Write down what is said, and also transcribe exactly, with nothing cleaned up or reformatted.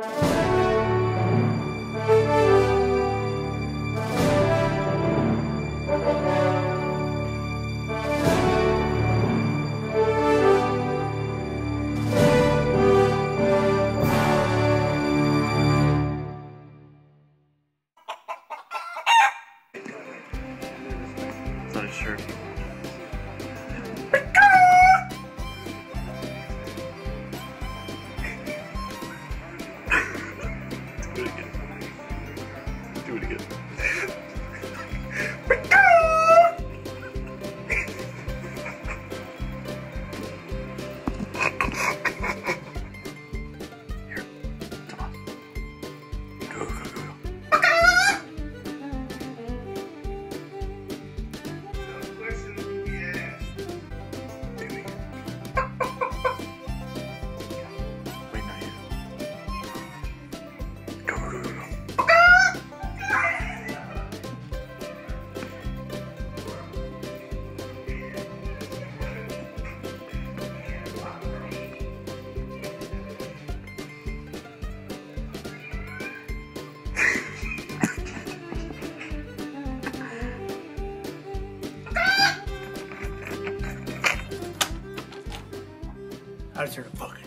Is that a shirt? Do it again. Do it again. Here, come on. Go, go, go, go. Wait, not yet. Go, go, go, go, go. I deserve to fuck.